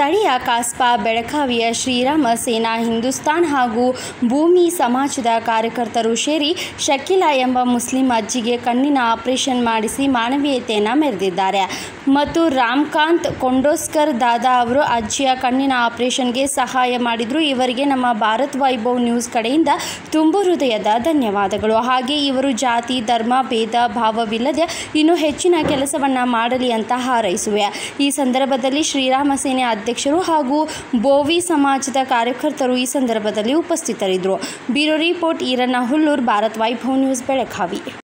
ಸ್ಥಳೀಯ ಕಾಸ್ಪಾ ಬೆಳಗಾವಿಯ ಶ್ರೀರಾಮ ಸೇನಾ ಹಿಂದೂಸ್ತಾನ್ ಹಾಗೂ ಭೂಮಿ ಸಮಾಜದ ಕಾರ್ಯಕರ್ತರು ಸೇರಿ ಶಕೀಲಾ ಎಂಬ ಮುಸ್ಲಿಂ ಅಜ್ಜಿಗೆ ಕಣ್ಣಿನ ಆಪರೇಷನ್ ಮಾಡಿಸಿ ಮಾನವೀಯತೆಯನ್ನು ಮೆರೆದಿದ್ದಾರೆ ಮತ್ತು ರಾಮಕಾಂತ್ ಕೊಂಡೋಸ್ಕರ್ ದಾದಾ ಅವರು ಅಜ್ಜಿಯ ಕಣ್ಣಿನ ಆಪರೇಷನ್ಗೆ ಸಹಾಯ ಮಾಡಿದ್ರು. ಇವರಿಗೆ ನಮ್ಮ ಭಾರತ್ ವೈಭವ್ ನ್ಯೂಸ್ ಕಡೆಯಿಂದ ತುಂಬು ಹೃದಯದ ಧನ್ಯವಾದಗಳು. ಹಾಗೆ ಇವರು ಜಾತಿ ಧರ್ಮ ಭೇದ ಭಾವವಿಲ್ಲದೆ ಇನ್ನೂ ಹೆಚ್ಚಿನ ಕೆಲಸವನ್ನು ಮಾಡಲಿ ಅಂತ ಹಾರೈಸುವೆ. ಈ ಸಂದರ್ಭದಲ್ಲಿ ಶ್ರೀರಾಮ ಸೇನೆ ಅಧ್ಯಕ್ಷರು ಹಾಗೂ ಬೋವಿ ಸಮಾಜದ ಕಾರ್ಯಕರ್ತರು ಈ ಸಂದರ್ಭದಲ್ಲಿ ಉಪಸ್ಥಿತರಿದ್ದರು. Bureau report Iranna Hulluru, Bharat Vaibhav news, Belagavi.